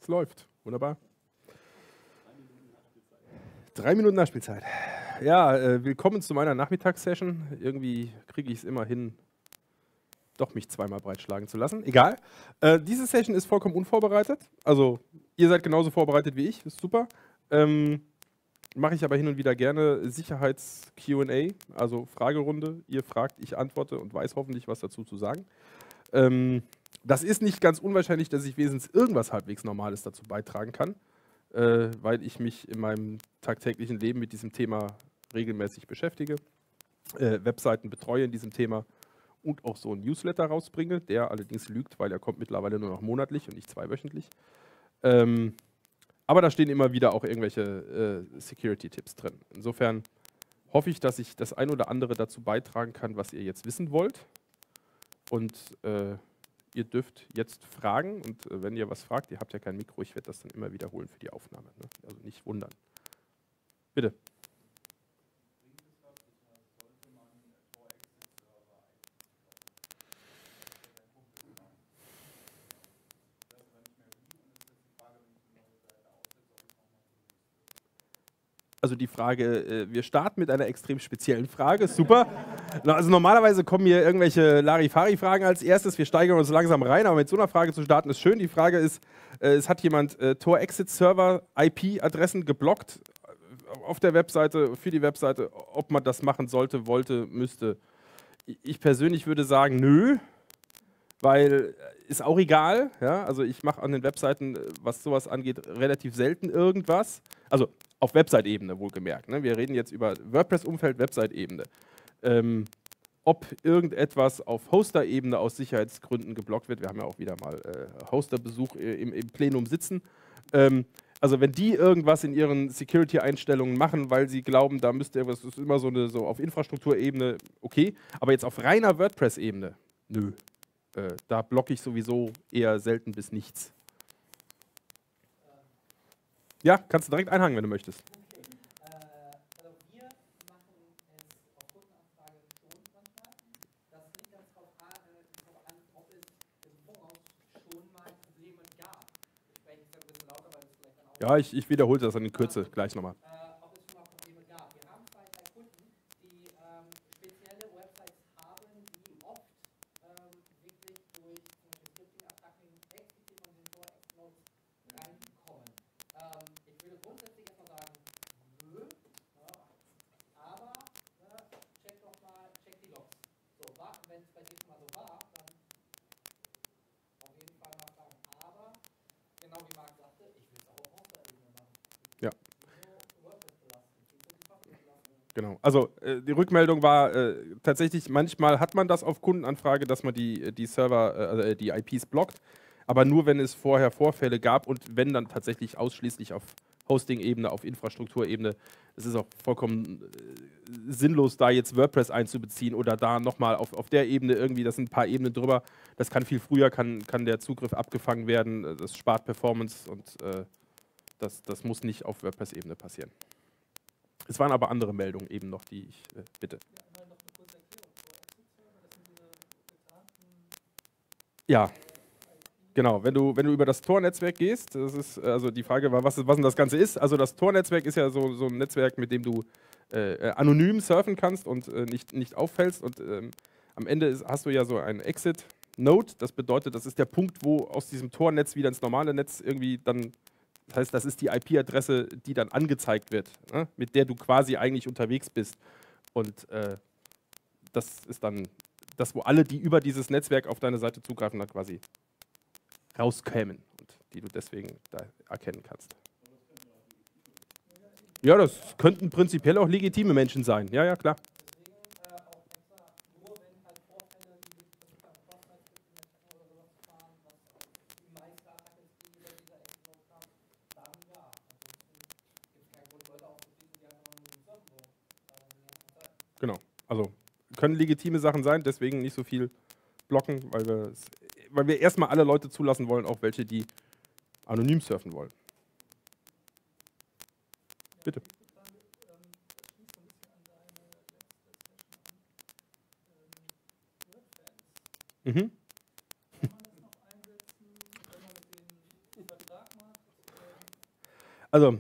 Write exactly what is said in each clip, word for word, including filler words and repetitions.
Es läuft. Wunderbar. Drei Minuten Nachspielzeit. Ja, äh, willkommen zu meiner Nachmittagssession. Irgendwie kriege ich es immer hin, doch mich zweimal breitschlagen zu lassen. Egal. Äh, diese Session ist vollkommen unvorbereitet. Also, ihr seid genauso vorbereitet wie ich. Ist super. Ähm, Mache ich aber hin und wieder gerne Sicherheits-Q und A, also Fragerunde. Ihr fragt, ich antworte und weiß hoffentlich was dazu zu sagen. Ähm, das ist nicht ganz unwahrscheinlich, dass ich wesentlich irgendwas halbwegs Normales dazu beitragen kann, äh, weil ich mich in meinem tagtäglichen Leben mit diesem Thema regelmäßig beschäftige, äh, Webseiten betreue in diesem Thema und auch so ein Newsletter rausbringe, der allerdings lügt, weil er kommt mittlerweile nur noch monatlich und nicht zweiwöchentlich. Ähm, aber da stehen immer wieder auch irgendwelche äh, Security-Tipps drin. Insofern hoffe ich, dass ich das ein oder andere dazu beitragen kann, was ihr jetzt wissen wollt. Und äh, ihr dürft jetzt fragen. Und äh, wenn ihr was fragt, ihr habt ja kein Mikro, ich werde das dann immer wiederholen für die Aufnahme. Ne? Also nicht wundern. Bitte. Also die Frage, äh, wir starten mit einer extrem speziellen Frage, super. Also normalerweise kommen hier irgendwelche Larifari-Fragen als erstes, wir steigern uns langsam rein, aber mit so einer Frage zu starten ist schön. Die Frage ist, äh, es hat jemand äh, Tor-Exit-Server-I P-Adressen geblockt auf der Webseite, für die Webseite, ob man das machen sollte, wollte, müsste. Ich persönlich würde sagen, nö, weil ist auch egal. Ja? Also ich mache an den Webseiten, was sowas angeht, relativ selten irgendwas. Also auf Website-Ebene wohlgemerkt. Ne? Wir reden jetzt über WordPress-Umfeld, Website-Ebene. Ähm, ob irgendetwas auf Hoster-Ebene aus Sicherheitsgründen geblockt wird, wir haben ja auch wieder mal äh, Hoster-Besuch äh, im, im Plenum sitzen. Ähm, also wenn die irgendwas in ihren Security-Einstellungen machen, weil sie glauben, da müsste irgendwas, das ist immer so eine so auf Infrastrukturebene, okay, aber jetzt auf reiner WordPress-Ebene, nö. Äh, da blocke ich sowieso eher selten bis nichts. Ja, kannst du direkt einhaken, wenn du möchtest. Okay. Äh, also wir machen es auf Kundenanfrage schon manchmal. Das liegt ganz darauf an, ob es im Voraus schon mal Probleme gab. Ich spreche jetzt ein bisschen lauter, weil es vielleicht dann auch... Ja, ich, ich wiederhole das dann in Kürze gleich nochmal. Äh, ob es schon mal Probleme gab. Wir haben zwei, drei Kunden, die ähm, spezielle Websites haben, die oft ähm, wirklich durch zum Beispiel Scripting-Attacken explizit von den Tor-Exploits reinkommen. Ähm, ich würde grundsätzlich erstmal sagen, nö, ja, aber ne, check doch mal, check die Logs. So, wenn es bei dir schon mal so war, dann auf jeden Fall mal fragen. Aber, genau wie Marc sagte, ich will es auch auf Hoster-Ebene machen. Ja. Nur WordPress belasten, die Fachlich belasten. Genau. Also äh, die Rückmeldung war äh, tatsächlich, manchmal hat man das auf Kundenanfrage, dass man die, die Server, äh, die I Ps blockt, aber nur, wenn es vorher Vorfälle gab und wenn dann tatsächlich ausschließlich auf Hosting-Ebene, auf Infrastrukturebene. Es ist auch vollkommen äh, sinnlos, da jetzt WordPress einzubeziehen oder da nochmal auf, auf der Ebene irgendwie, das sind ein paar Ebenen drüber. Das kann viel früher, kann, kann der Zugriff abgefangen werden, das spart Performance und äh, das, das muss nicht auf WordPress-Ebene passieren. Es waren aber andere Meldungen eben noch, die ich äh, bitte. Ja, mal noch eine kurze Erklärung. Tor-Exit-Server, das sind diese getarnten... Ja. Genau, wenn du, wenn du über das Tor-Netzwerk gehst, das ist, also die Frage war, was, was denn das Ganze ist. Also das Tor-Netzwerk ist ja so, so ein Netzwerk, mit dem du äh, anonym surfen kannst und äh, nicht, nicht auffällst. Und ähm, am Ende ist, hast du ja so einen Exit-Node. Das bedeutet, das ist der Punkt, wo aus diesem Tor-Netz wieder ins normale Netz irgendwie dann, das heißt, das ist die I P-Adresse, die dann angezeigt wird, ne? Mit der du quasi eigentlich unterwegs bist. Und äh, das ist dann das, wo alle, die über dieses Netzwerk auf deine Seite zugreifen, dann quasi rauskämen und die du deswegen da erkennen kannst. Ja, das könnten prinzipiell auch legitime Menschen sein. Ja, ja, klar. Deswegen äh, auch extra, nur wenn halt Vorfälle, die wirklich versucht haben, Cross-Site-Scripting oder sowas zu fahren, was die meiste Attacke ist, die über dieser Exploit kam, dann ja. Ansonsten gibt es keinen Grund, Leute aufzuschließen, die einfach nur nicht surfen wollen. Genau. Also können legitime Sachen sein, deswegen nicht so viel blocken, weil wir, weil wir erstmal alle Leute zulassen wollen, auch welche, die anonym surfen wollen. Bitte. Mhm. Kann man das noch einsetzen, wenn man mit denen einen Vertrag macht, Also,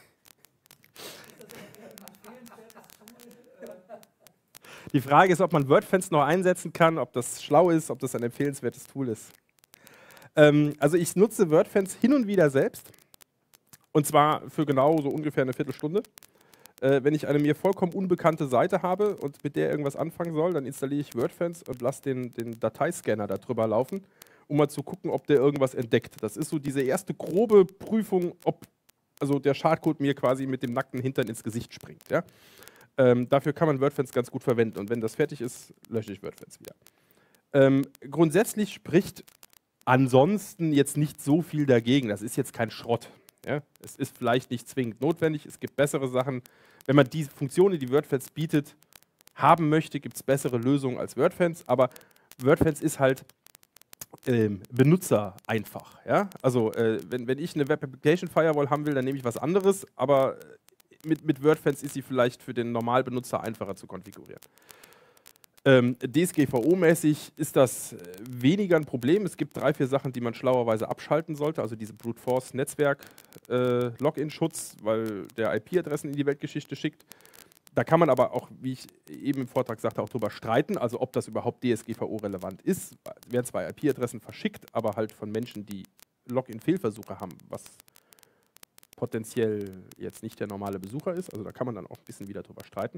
die Frage ist, ob man WordFence noch einsetzen kann, ob das schlau ist, ob das ein empfehlenswertes Tool ist. Ähm, also ich nutze WordFence hin und wieder selbst. Und zwar für genau so ungefähr eine Viertelstunde. Äh, wenn ich eine mir vollkommen unbekannte Seite habe und mit der irgendwas anfangen soll, dann installiere ich WordFence und lasse den, den Dateiscanner da drüber laufen, um mal zu gucken, ob der irgendwas entdeckt. Das ist so diese erste grobe Prüfung, ob also der Schadcode mir quasi mit dem nackten Hintern ins Gesicht springt. Ja? Ähm, dafür kann man WordFence ganz gut verwenden. Und wenn das fertig ist, lösche ich WordFence wieder. Ähm, grundsätzlich spricht ansonsten jetzt nicht so viel dagegen. Das ist jetzt kein Schrott. Ja? Es ist vielleicht nicht zwingend notwendig. Es gibt bessere Sachen. Wenn man die Funktionen, die WordFence bietet, haben möchte, gibt es bessere Lösungen als WordFence. Aber WordFence ist halt ähm, Benutzer einfach. Ja? Also äh, wenn, wenn ich eine Web Application Firewall haben will, dann nehme ich was anderes. Aber mit, mit WordFence ist sie vielleicht für den Normalbenutzer einfacher zu konfigurieren. Ähm, D S G V O-mäßig ist das äh, weniger ein Problem. Es gibt drei, vier Sachen, die man schlauerweise abschalten sollte. Also diese Brute Force Netzwerk-Login-Schutz, äh, weil der I P-Adressen in die Weltgeschichte schickt. Da kann man aber auch, wie ich eben im Vortrag sagte, auch drüber streiten, also ob das überhaupt D S G V O-relevant ist. Es werden zwar I P-Adressen verschickt, aber halt von Menschen, die Login-Fehlversuche haben, was potenziell jetzt nicht der normale Besucher ist. Also da kann man dann auch ein bisschen wieder drüber streiten.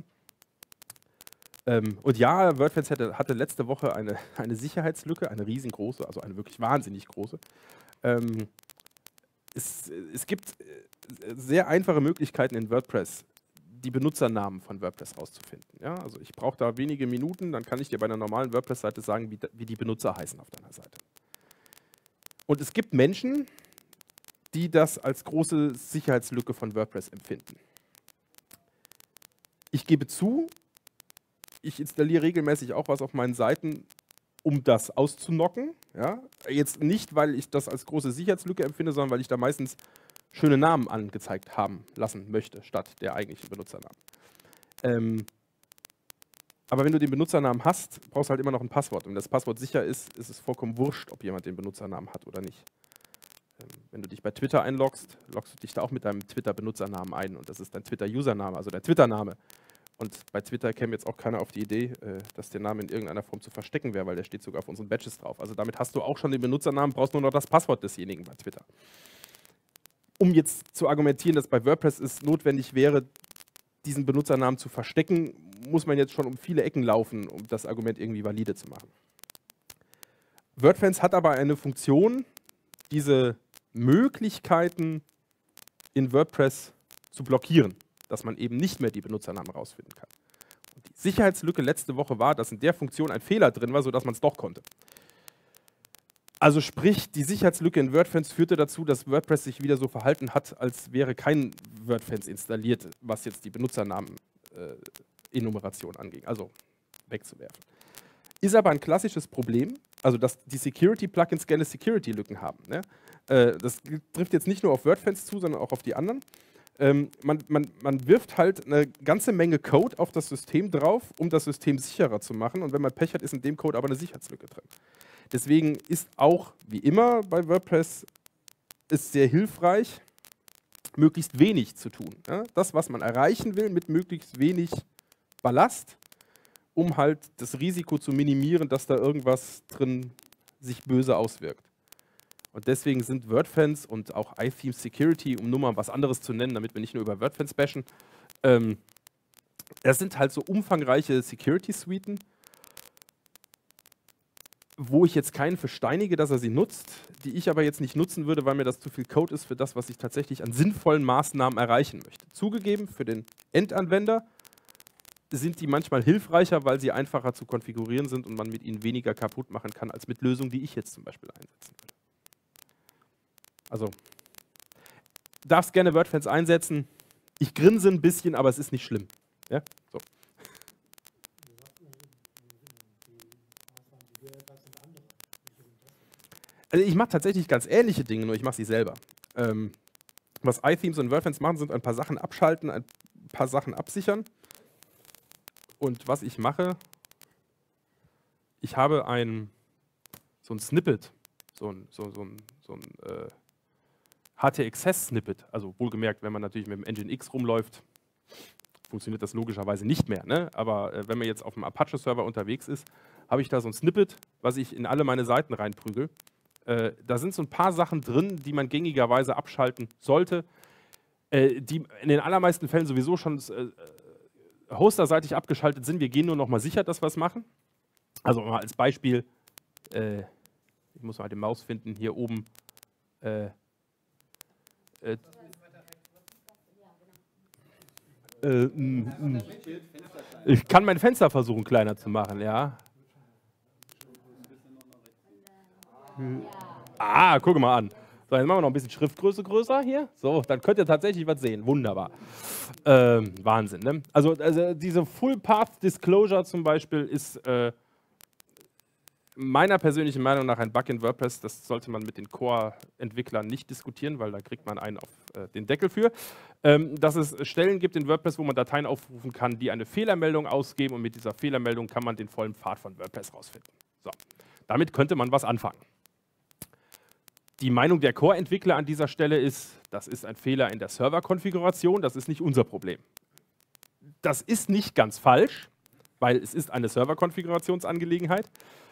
Ähm, und ja, WordFence hatte, hatte letzte Woche eine, eine Sicherheitslücke, eine riesengroße, also eine wirklich wahnsinnig große. Ähm, es, es gibt sehr einfache Möglichkeiten in WordPress, die Benutzernamen von WordPress rauszufinden. Ja? Also ich brauche da wenige Minuten, dann kann ich dir bei einer normalen WordPress-Seite sagen, wie, wie die Benutzer heißen auf deiner Seite. Und es gibt Menschen, die das als große Sicherheitslücke von WordPress empfinden. Ich gebe zu, ich installiere regelmäßig auch was auf meinen Seiten, um das auszunocken. Ja? Jetzt nicht, weil ich das als große Sicherheitslücke empfinde, sondern weil ich da meistens schöne Namen angezeigt haben lassen möchte, statt der eigentlichen Benutzernamen. Ähm, aber wenn du den Benutzernamen hast, brauchst du halt immer noch ein Passwort. Und wenn das Passwort sicher ist, ist es vollkommen wurscht, ob jemand den Benutzernamen hat oder nicht. Ähm, wenn du dich bei Twitter einloggst, loggst du dich da auch mit deinem Twitter-Benutzernamen ein. Und das ist dein Twitter-Username, also dein Twitter-Name. Und bei Twitter käme jetzt auch keiner auf die Idee, äh, dass der Name in irgendeiner Form zu verstecken wäre, weil der steht sogar auf unseren Badges drauf. Also damit hast du auch schon den Benutzernamen, brauchst nur noch das Passwort desjenigen bei Twitter. Um jetzt zu argumentieren, dass bei WordPress es notwendig wäre, diesen Benutzernamen zu verstecken, muss man jetzt schon um viele Ecken laufen, um das Argument irgendwie valide zu machen. WordFence hat aber eine Funktion, diese Möglichkeiten in WordPress zu blockieren, dass man eben nicht mehr die Benutzernamen rausfinden kann. Und die Sicherheitslücke letzte Woche war, dass in der Funktion ein Fehler drin war, sodass man es doch konnte. Also sprich, die Sicherheitslücke in WordFence führte dazu, dass WordPress sich wieder so verhalten hat, als wäre kein WordFence installiert, was jetzt die Benutzernamen-Enumeration äh, anging, also wegzuwerfen. Ist aber ein klassisches Problem, also dass die Security-Plugins gerne Security-Lücken haben. Ne? Äh, das trifft jetzt nicht nur auf WordFence zu, sondern auch auf die anderen. Ähm, man, man, man wirft halt eine ganze Menge Code auf das System drauf, um das System sicherer zu machen. Und wenn man Pech hat, ist in dem Code aber eine Sicherheitslücke drin. Deswegen ist auch, wie immer bei WordPress, ist sehr hilfreich, möglichst wenig zu tun. Ja? Das, was man erreichen will, mit möglichst wenig Ballast, um halt das Risiko zu minimieren, dass da irgendwas drin sich böse auswirkt. Und deswegen sind WordFence und auch iThemes Security, um nur mal was anderes zu nennen, damit wir nicht nur über WordFence bashen, ähm, das sind halt so umfangreiche Security-Suiten, wo ich jetzt keinen versteinige, dass er sie nutzt, die ich aber jetzt nicht nutzen würde, weil mir das zu viel Code ist für das, was ich tatsächlich an sinnvollen Maßnahmen erreichen möchte. Zugegeben, für den Endanwender sind die manchmal hilfreicher, weil sie einfacher zu konfigurieren sind und man mit ihnen weniger kaputt machen kann, als mit Lösungen, die ich jetzt zum Beispiel einsetzen würde. Also, darfst gerne WordFence einsetzen. Ich grinse ein bisschen, aber es ist nicht schlimm. Ja? So. Also ich mache tatsächlich ganz ähnliche Dinge, nur ich mache sie selber. Ähm, was iThemes und WordFence machen, sind ein paar Sachen abschalten, ein paar Sachen absichern. Und was ich mache, ich habe ein, so ein Snippet, so ein, so, so ein, so ein äh, H T-Access-Snippet, also wohlgemerkt, wenn man natürlich mit dem Nginx rumläuft, funktioniert das logischerweise nicht mehr. Ne? Aber äh, wenn man jetzt auf dem Apache-Server unterwegs ist, habe ich da so ein Snippet, was ich in alle meine Seiten reinprügel. Äh, da sind so ein paar Sachen drin, die man gängigerweise abschalten sollte, äh, die in den allermeisten Fällen sowieso schon äh, hosterseitig abgeschaltet sind. Wir gehen nur noch mal sicher, dass wir es machen. Also mal als Beispiel, äh, ich muss mal die Maus finden, hier oben. Äh, äh, äh, m, m. Ich kann mein Fenster versuchen, kleiner zu machen, ja. Ah, guck mal an. So, jetzt machen wir noch ein bisschen Schriftgröße größer hier. So, dann könnt ihr tatsächlich was sehen. Wunderbar. Ähm, Wahnsinn, ne? Also, also diese Full Path Disclosure zum Beispiel ist äh, meiner persönlichen Meinung nach ein Bug in WordPress. Das sollte man mit den Core-Entwicklern nicht diskutieren, weil da kriegt man einen auf äh, den Deckel für. Ähm, dass es Stellen gibt in WordPress, wo man Dateien aufrufen kann, die eine Fehlermeldung ausgeben, und mit dieser Fehlermeldung kann man den vollen Pfad von WordPress rausfinden. So. Damit könnte man was anfangen. Die Meinung der Core-Entwickler an dieser Stelle ist, das ist ein Fehler in der Serverkonfiguration, das ist nicht unser Problem. Das ist nicht ganz falsch, weil es ist eine Serverkonfigurationsangelegenheit.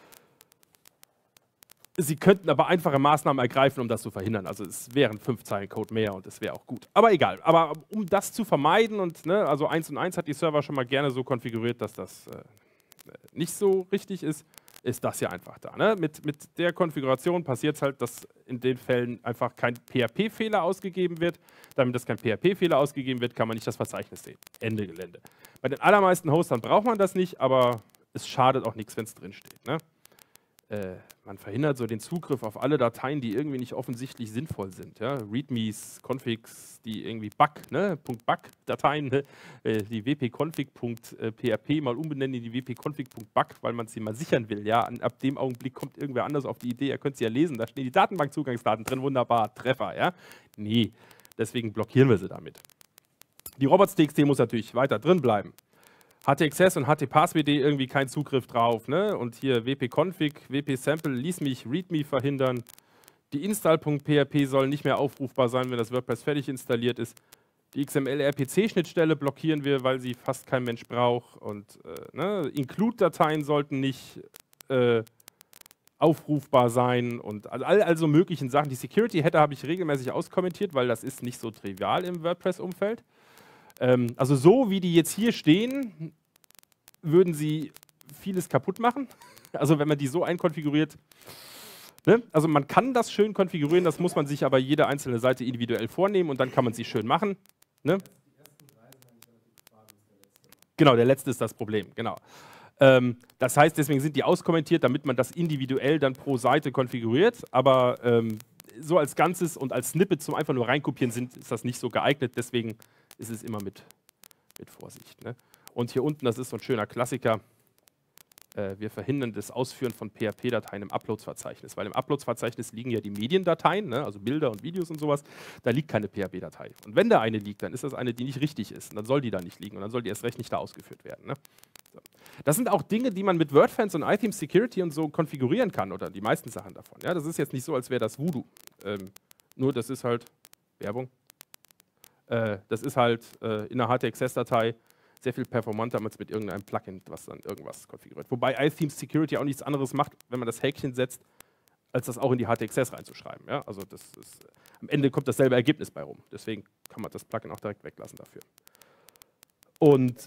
Sie könnten aber einfache Maßnahmen ergreifen, um das zu verhindern. Also es wären fünf Zeilen Code mehr und es wäre auch gut. Aber egal. Aber um das zu vermeiden, und ne, also eins und eins hat die Server schon mal gerne so konfiguriert, dass das äh, nicht so richtig ist, ist das hier einfach da. Ne? Mit, mit der Konfiguration passiert es halt, dass in den Fällen einfach kein P H P-Fehler ausgegeben wird. Damit das kein P H P-Fehler ausgegeben wird, kann man nicht das Verzeichnis sehen. Ende Gelände. Bei den allermeisten Hostern braucht man das nicht, aber es schadet auch nichts, wenn es drinsteht. Ne? Äh, man verhindert so den Zugriff auf alle Dateien, die irgendwie nicht offensichtlich sinnvoll sind. Ja? Readmes, Configs, die irgendwie Bug, ne? .bug-Dateien, ne? äh, die wp-config.php mal umbenennen in die wp-config.bug, weil man sie mal sichern will. Ja? Und ab dem Augenblick kommt irgendwer anders auf die Idee, er könnte sie ja lesen, da stehen die Datenbankzugangsdaten drin, wunderbar, Treffer. Ja? Nee, deswegen blockieren wir sie damit. Die robots.txt muss natürlich weiter drin bleiben. H T-Access und H T-Pass-W D irgendwie keinen Zugriff drauf. Ne? Und hier wp-config, wp-sample, ließ mich readme verhindern. Die install.php soll nicht mehr aufrufbar sein, wenn das WordPress fertig installiert ist. Die X M L-R P C-Schnittstelle blockieren wir, weil sie fast kein Mensch braucht. Und äh, ne? Include-Dateien sollten nicht äh, aufrufbar sein. Und all, also möglichen Sachen. Die Security-Header habe ich regelmäßig auskommentiert, weil das ist nicht so trivial im WordPress-Umfeld. Also so wie die jetzt hier stehen, würden sie vieles kaputt machen. Also wenn man die so einkonfiguriert. Ne? Also man kann das schön konfigurieren, das muss man sich aber jede einzelne Seite individuell vornehmen und dann kann man sie schön machen. Ne? Genau, der letzte ist das Problem. Genau. Ähm, das heißt, deswegen sind die auskommentiert, damit man das individuell dann pro Seite konfiguriert. Aber ähm, so als Ganzes und als Snippet zum einfach nur reinkopieren sind, ist das nicht so geeignet. Deswegen ist es immer mit, mit Vorsicht. Ne? Und hier unten, das ist so ein schöner Klassiker, äh, wir verhindern das Ausführen von P H P-Dateien im Uploads-Verzeichnis, weil im Uploads-Verzeichnis liegen ja die Mediendateien, ne? Also Bilder und Videos und sowas, da liegt keine P H P-Datei. Und wenn da eine liegt, dann ist das eine, die nicht richtig ist. Und dann soll die da nicht liegen und dann soll die erst recht nicht da ausgeführt werden. Ne? So. Das sind auch Dinge, die man mit WordFence und iThemes Security und so konfigurieren kann, oder die meisten Sachen davon. Ja? Das ist jetzt nicht so, als wäre das Voodoo. Ähm, nur das ist halt Werbung. Äh, das ist halt äh, in einer H T-Access-Datei sehr viel performanter als mit irgendeinem Plugin, was dann irgendwas konfiguriert. Wobei iThemes Security auch nichts anderes macht, wenn man das Häkchen setzt, als das auch in die H T-Access reinzuschreiben. Ja? Also das ist, am Ende kommt dasselbe Ergebnis bei rum. Deswegen kann man das Plugin auch direkt weglassen dafür. Und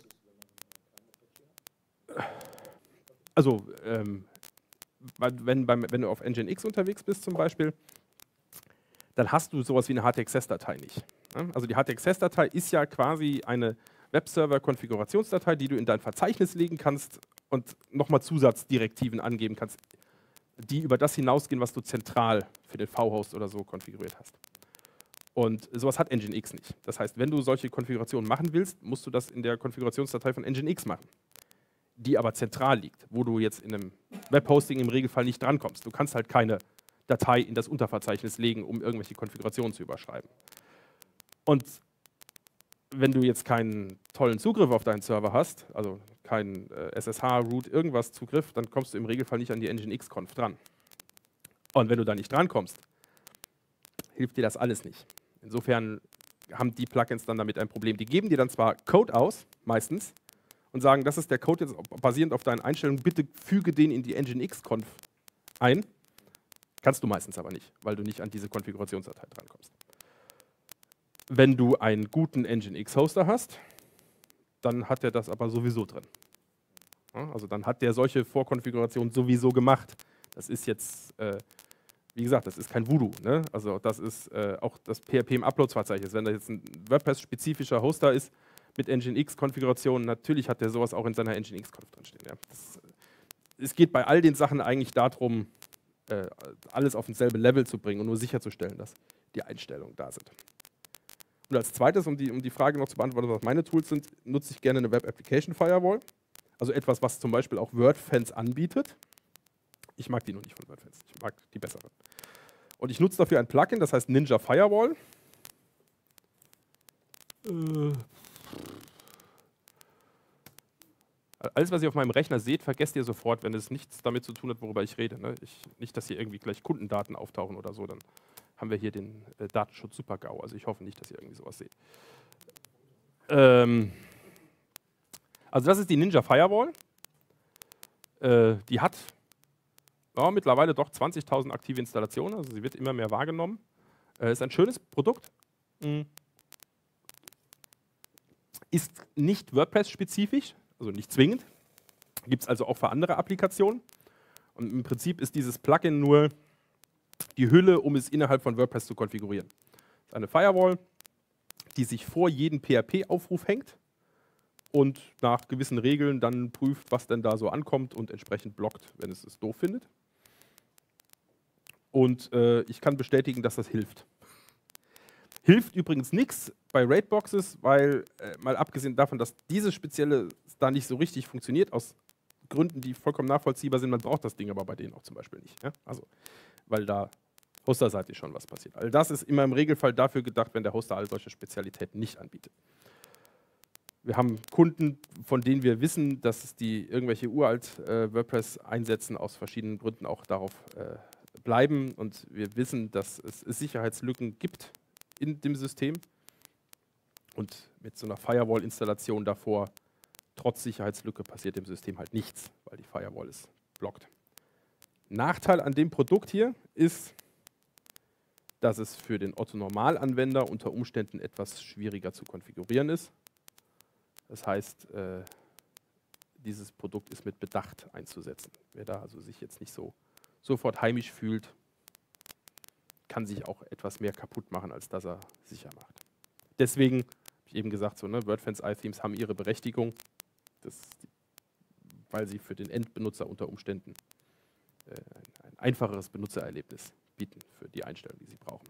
also ähm, wenn, beim, wenn du auf Nginx unterwegs bist zum Beispiel, dann hast du sowas wie eine H T-Access-Datei nicht. Also die H T-Access-Datei ist ja quasi eine Webserver-Konfigurationsdatei, die du in dein Verzeichnis legen kannst und nochmal Zusatzdirektiven angeben kannst, die über das hinausgehen, was du zentral für den V-Host oder so konfiguriert hast. Und sowas hat Nginx nicht. Das heißt, wenn du solche Konfigurationen machen willst, musst du das in der Konfigurationsdatei von Nginx machen, die aber zentral liegt, wo du jetzt in einem Webhosting im Regelfall nicht drankommst. Du kannst halt keine Datei in das Unterverzeichnis legen, um irgendwelche Konfigurationen zu überschreiben. Und wenn du jetzt keinen tollen Zugriff auf deinen Server hast, also keinen äh, S S H, Root, irgendwas Zugriff, dann kommst du im Regelfall nicht an die Nginx-Conf dran. Und wenn du da nicht drankommst, hilft dir das alles nicht. Insofern haben die Plugins dann damit ein Problem. Die geben dir dann zwar Code aus, meistens, und sagen, das ist der Code jetzt basierend auf deinen Einstellungen, bitte füge den in die Nginx-Conf ein. Kannst du meistens aber nicht, weil du nicht an diese Konfigurationsdatei drankommst. Wenn du einen guten Nginx-Hoster hast, dann hat er das aber sowieso drin. Ja, also dann hat der solche Vorkonfigurationen sowieso gemacht. Das ist jetzt, äh, wie gesagt, das ist kein Voodoo. Ne? Also das ist äh, auch das P H P im Upload-Verzeichnis. Wenn da jetzt ein WordPress-spezifischer Hoster ist mit Nginx-Konfigurationen, natürlich hat der sowas auch in seiner Nginx-Conf drinstehen. Ja. Das, es geht bei all den Sachen eigentlich darum, äh, alles auf dasselbe Level zu bringen und nur sicherzustellen, dass die Einstellungen da sind. Und als zweites, um die, um die Frage noch zu beantworten, was meine Tools sind, nutze ich gerne eine Web Application Firewall. Also etwas, was zum Beispiel auch WordFence anbietet. Ich mag die nur nicht von WordFence, ich mag die besseren. Und ich nutze dafür ein Plugin, das heißt Ninja Firewall. Äh Alles, was ihr auf meinem Rechner seht, vergesst ihr sofort, wenn es nichts damit zu tun hat, worüber ich rede. Ne? Ich, nicht, dass hier irgendwie gleich Kundendaten auftauchen oder so, dann haben wir hier den äh, Datenschutz-Super-GAU. Also ich hoffe nicht, dass ihr irgendwie sowas seht. Ähm also das ist die Ninja Firewall. Äh, die hat ja, mittlerweile doch zwanzigtausend aktive Installationen, also sie wird immer mehr wahrgenommen. Äh, ist ein schönes Produkt. Mhm. Ist nicht WordPress-spezifisch, also nicht zwingend. Gibt es also auch für andere Applikationen. Und im Prinzip ist dieses Plugin nur die Hülle, um es innerhalb von WordPress zu konfigurieren. Das ist eine Firewall, die sich vor jeden P H P-Aufruf hängt und nach gewissen Regeln dann prüft, was denn da so ankommt und entsprechend blockt, wenn es es doof findet. Und äh, ich kann bestätigen, dass das hilft. Hilft übrigens nichts bei Raidboxes, weil äh, mal abgesehen davon, dass dieses spezielle da nicht so richtig funktioniert, aus Gründen, die vollkommen nachvollziehbar sind, man braucht das Ding aber bei denen auch zum Beispiel nicht. Ja? Also, weil da hosterseitig schon was passiert. All das ist immer im Regelfall dafür gedacht, wenn der Hoster all solche Spezialitäten nicht anbietet. Wir haben Kunden, von denen wir wissen, dass die irgendwelche uralt äh, WordPress einsetzen, aus verschiedenen Gründen auch darauf äh, bleiben. Und wir wissen, dass es, es Sicherheitslücken gibt in dem System. Und mit so einer Firewall-Installation davor, trotz Sicherheitslücke, passiert dem System halt nichts, weil die Firewall es blockt. Nachteil an dem Produkt hier ist, dass es für den Otto-Normalanwender unter Umständen etwas schwieriger zu konfigurieren ist. Das heißt, äh, dieses Produkt ist mit Bedacht einzusetzen. Wer da also sich jetzt nicht so sofort heimisch fühlt, kann sich auch etwas mehr kaputt machen, als dass er sicher macht. Deswegen, habe ich eben gesagt, so, ne, WordFence-iThemes haben ihre Berechtigung, das, weil sie für den Endbenutzer unter Umständen äh, ein, ein einfacheres Benutzererlebnis bieten für die Einstellungen, die sie brauchen.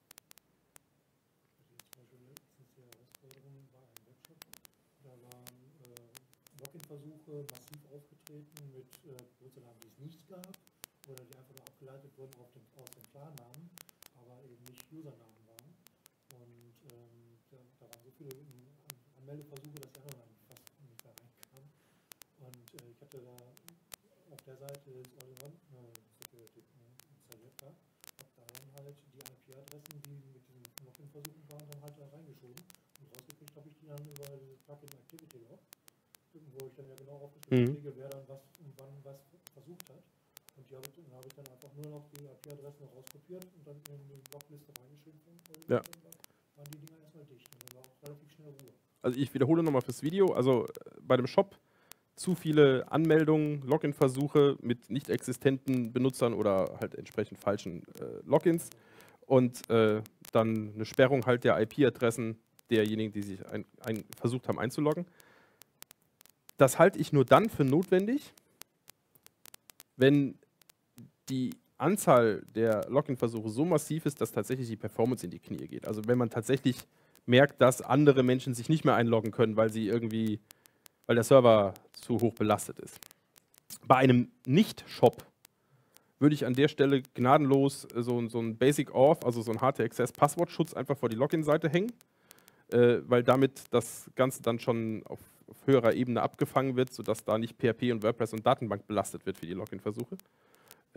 Login-Versuche massiv aufgetreten mit äh, Benutzernamen, die es nicht gab, oder die einfach nur abgeleitet wurden auf den, aus den Klarnamen, aber eben nicht Usernamen waren. Und ähm, da, da waren so viele Anmeldeversuche, dass die anderen fast nicht mehr reinkamen. Und äh, ich hatte da auf der Seite des All-in-One-Security installiert gehabt, habe da dann halt die I P-Adressen, die mit diesen Login-Versuchen waren, dann halt da reingeschoben. Und rausgekriegt habe ich die dann über dieses Plugin Activity Log, wo ich dann ja genau aufgeschrieben kriege, wer dann was und wann was versucht hat. Und die habe ich, dann habe ich dann einfach nur noch die I P-Adressen rauskopiert und dann in die Blogliste reingeschrieben. Ja. Dann waren die Dinger erstmal dicht und dann war auch relativ schnell Ruhe. Also ich wiederhole nochmal fürs Video, also bei dem Shop zu viele Anmeldungen, Login-Versuche mit nicht existenten Benutzern oder halt entsprechend falschen äh, Logins und äh, dann eine Sperrung halt der I P-Adressen derjenigen, die sich ein, ein, versucht haben einzuloggen. Das halte ich nur dann für notwendig, wenn die Anzahl der Login-Versuche so massiv ist, dass tatsächlich die Performance in die Knie geht. Also wenn man tatsächlich merkt, dass andere Menschen sich nicht mehr einloggen können, weil sie irgendwie, weil der Server zu hoch belastet ist. Bei einem Nicht-Shop würde ich an der Stelle gnadenlos so, so ein Basic-Auth, also so ein H T Access-Passwortschutz einfach vor die Login-Seite hängen, äh, weil damit das Ganze dann schon auf, auf höherer Ebene abgefangen wird, sodass da nicht P H P und WordPress und Datenbank belastet wird für die Login-Versuche.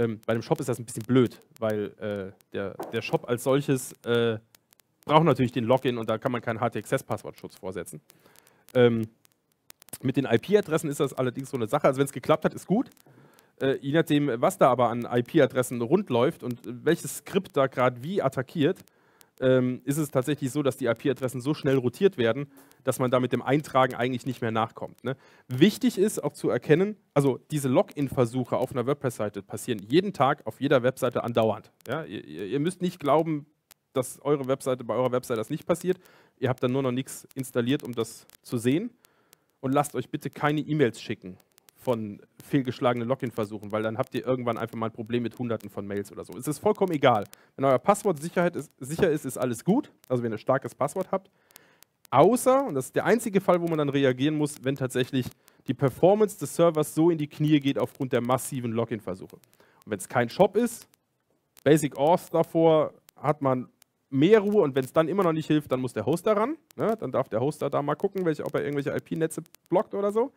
Ähm, bei dem Shop ist das ein bisschen blöd, weil äh, der, der Shop als solches äh, braucht natürlich den Login und da kann man keinen H T Access-Passwortschutz vorsetzen. Ähm, mit den I P-Adressen ist das allerdings so eine Sache. Also wenn es geklappt hat, ist gut. Äh, je nachdem, was da aber an I P-Adressen rund läuft und welches Skript da gerade wie attackiert, ähm, ist es tatsächlich so, dass die I P-Adressen so schnell rotiert werden, dass man da mit dem Eintragen eigentlich nicht mehr nachkommt. Ne? Wichtig ist auch zu erkennen, also diese Login-Versuche auf einer WordPress-Seite passieren jeden Tag auf jeder Webseite andauernd. Ja? Ihr, ihr müsst nicht glauben, dass eure Webseite bei eurer Webseite das nicht passiert. Ihr habt dann nur noch nichts installiert, um das zu sehen. Und lasst euch bitte keine E-Mails schicken von fehlgeschlagenen Login-Versuchen, weil dann habt ihr irgendwann einfach mal ein Problem mit Hunderten von Mails oder so. Es ist vollkommen egal. Wenn euer Passwort Sicherheit ist, sicher ist, ist alles gut. Also wenn ihr ein starkes Passwort habt. Außer, und das ist der einzige Fall, wo man dann reagieren muss, wenn tatsächlich die Performance des Servers so in die Knie geht aufgrund der massiven Login-Versuche. Und wenn es kein Shop ist, Basic Auth davor, hat man mehr Ruhe und wenn es dann immer noch nicht hilft, dann muss der Hoster ran. Ne? Dann darf der Hoster da mal gucken, welche, ob er irgendwelche I P-Netze blockt oder so.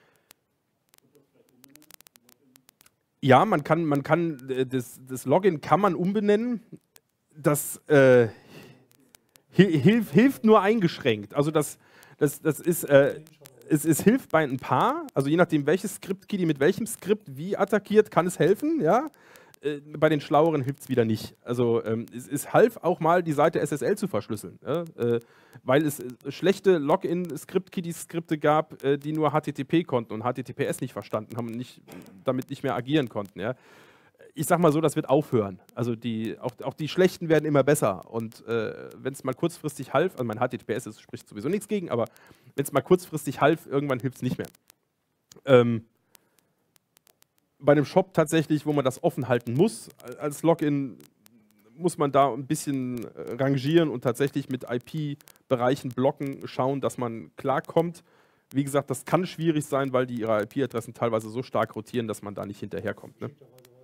Ja, man kann, man kann das, das Login kann man umbenennen. Das äh, hilf, hilft nur eingeschränkt. Also das, das, das ist, äh, es, es hilft bei ein paar, also je nachdem, welches Skript-Kiddy mit welchem Skript wie attackiert, kann es helfen, ja. Bei den Schlaueren hilft es wieder nicht. Also ähm, es, es half auch mal, die Seite S S L zu verschlüsseln, ja? äh, weil es äh, schlechte Login-Skript-Kiddy-Skripte gab, äh, die nur H T T P konnten und H T T P S nicht verstanden haben und nicht, damit nicht mehr agieren konnten. Ja? Ich sag mal so, das wird aufhören. Also die, auch, auch die schlechten werden immer besser. Und äh, wenn es mal kurzfristig half, also mein H T T P S ist, spricht sowieso nichts gegen, aber wenn es mal kurzfristig half, irgendwann hilft es nicht mehr. Ähm, Bei einem Shop tatsächlich, wo man das offen halten muss, als Login muss man da ein bisschen rangieren und tatsächlich mit I P-Bereichen blocken, schauen, dass man klarkommt. Wie gesagt, das kann schwierig sein, weil die ihre I P-Adressen teilweise so stark rotieren, dass man da nicht hinterherkommt. Ne?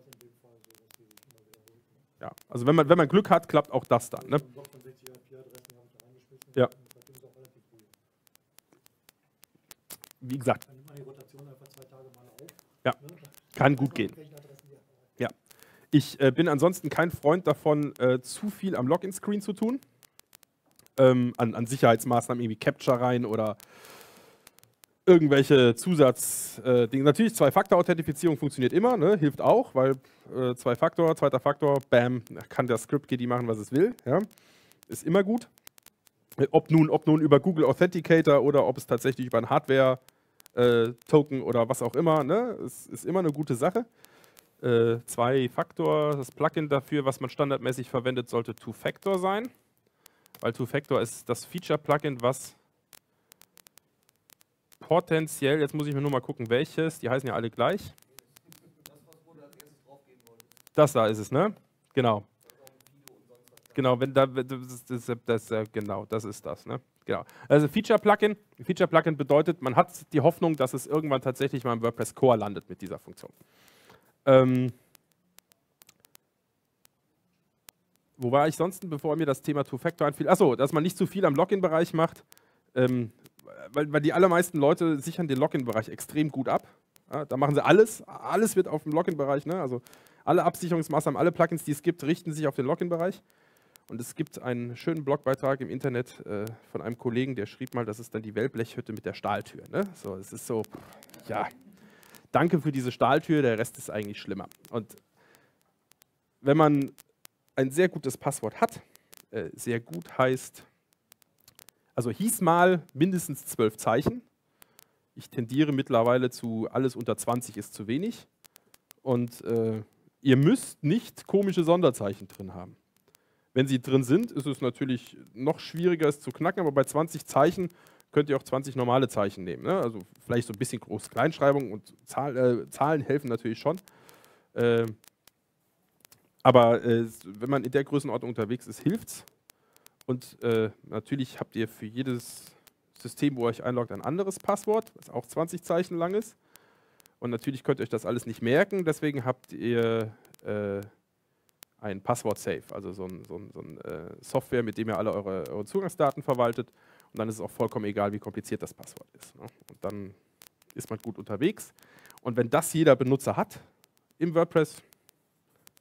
Ja, also wenn man, wenn man Glück hat, klappt auch das dann. Ne? Ja. Wie gesagt. Ja. Kann gut gehen. Ja. Ich äh, bin ansonsten kein Freund davon, äh, zu viel am Login-Screen zu tun. Ähm, an, an Sicherheitsmaßnahmen, irgendwie Capture rein oder irgendwelche Zusatzdinge. Äh, Natürlich, Zwei-Faktor-Authentifizierung funktioniert immer, ne? Hilft auch, weil äh, Zwei-Faktor, zweiter Faktor, bam, kann das Script-Kiddy machen, was es will. Ja? Ist immer gut. Ob nun, ob nun über Google Authenticator oder ob es tatsächlich über ein Hardware Äh, Token oder was auch immer, ne? Es ist immer eine gute Sache. Äh, Zwei-Faktor, das Plugin dafür, was man standardmäßig verwendet, sollte Two-Factor sein, weil Two-Factor ist das Feature-Plugin, was potenziell, jetzt muss ich mir nur mal gucken, welches, die heißen ja alle gleich. Das da ist es, ne? Genau. Genau, wenn da, das, das, das, das, genau, das ist das, ne? Genau. Also Feature-Plugin. Feature-Plugin bedeutet, man hat die Hoffnung, dass es irgendwann tatsächlich mal im WordPress Core landet mit dieser Funktion. Ähm, wo war ich sonst, bevor mir das Thema Two-Factor einfiel? Achso, dass man nicht zu viel am Login-Bereich macht, ähm, weil, weil die allermeisten Leute sichern den Login-Bereich extrem gut ab. Ja, da machen sie alles, alles wird auf dem Login-Bereich, ne? Also alle Absicherungsmaßnahmen, alle Plugins, die es gibt, richten sich auf den Login-Bereich. Und es gibt einen schönen Blogbeitrag im Internet äh, von einem Kollegen, der schrieb mal, das ist dann die Wellblechhütte mit der Stahltür. Ne? So, es ist so, ja, danke für diese Stahltür, der Rest ist eigentlich schlimmer. Und wenn man ein sehr gutes Passwort hat, äh, sehr gut heißt, also hieß mal mindestens zwölf Zeichen. Ich tendiere mittlerweile zu, alles unter zwanzig ist zu wenig. Und äh, ihr müsst nicht komische Sonderzeichen drin haben. Wenn sie drin sind, ist es natürlich noch schwieriger, es zu knacken, aber bei zwanzig Zeichen könnt ihr auch zwanzig normale Zeichen nehmen. Ne? Also vielleicht so ein bisschen Groß-Kleinschreibung und Zahl, äh, Zahlen helfen natürlich schon. Äh, aber äh, wenn man in der Größenordnung unterwegs ist, hilft es. Und äh, natürlich habt ihr für jedes System, wo ihr euch einloggt, ein anderes Passwort, das auch zwanzig Zeichen lang ist. Und natürlich könnt ihr euch das alles nicht merken, deswegen habt ihr äh, ein Passwort-Safe, also so ein, so ein, so ein äh, Software, mit dem ihr alle eure, eure Zugangsdaten verwaltet. Und dann ist es auch vollkommen egal, wie kompliziert das Passwort ist. Ne? Und dann ist man gut unterwegs. Und wenn das jeder Benutzer hat im WordPress,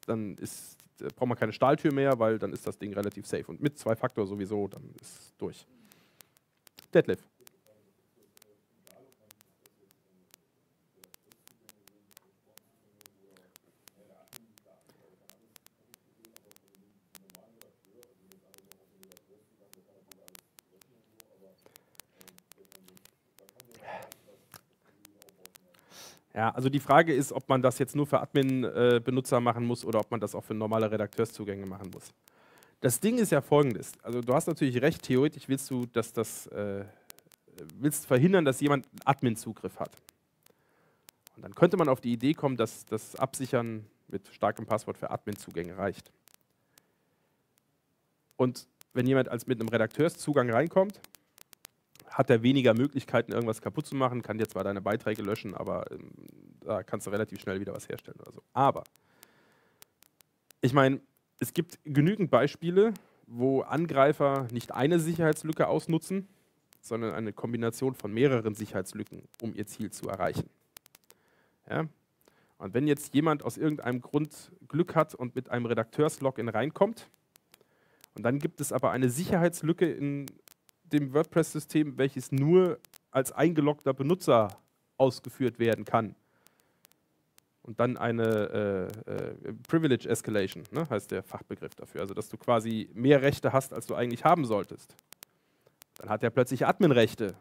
dann ist, äh, braucht man keine Stahltür mehr, weil dann ist das Ding relativ safe. Und mit Zwei-Faktor sowieso, dann ist es durch. Detlef. Ja, also die Frage ist, ob man das jetzt nur für Admin-Benutzer äh, machen muss oder ob man das auch für normale Redakteurszugänge machen muss. Das Ding ist ja folgendes, also du hast natürlich recht, theoretisch willst du, dass das, äh, willst verhindern, dass jemand Admin-Zugriff hat. Und dann könnte man auf die Idee kommen, dass das Absichern mit starkem Passwort für Admin-Zugänge reicht. Und wenn jemand als mit einem Redakteurszugang reinkommt, hat er weniger Möglichkeiten, irgendwas kaputt zu machen, kann dir zwar deine Beiträge löschen, aber ähm, da kannst du relativ schnell wieder was herstellen oder so. Aber ich meine, es gibt genügend Beispiele, wo Angreifer nicht eine Sicherheitslücke ausnutzen, sondern eine Kombination von mehreren Sicherheitslücken, um ihr Ziel zu erreichen. Ja? Und wenn jetzt jemand aus irgendeinem Grund Glück hat und mit einem Redakteurslogin reinkommt, und dann gibt es aber eine Sicherheitslücke in dem WordPress-System, welches nur als eingeloggter Benutzer ausgeführt werden kann. Und dann eine äh, äh, Privilege Escalation, ne, heißt der Fachbegriff dafür. Also, dass du quasi mehr Rechte hast, als du eigentlich haben solltest. Dann hat er plötzlich Adminrechte.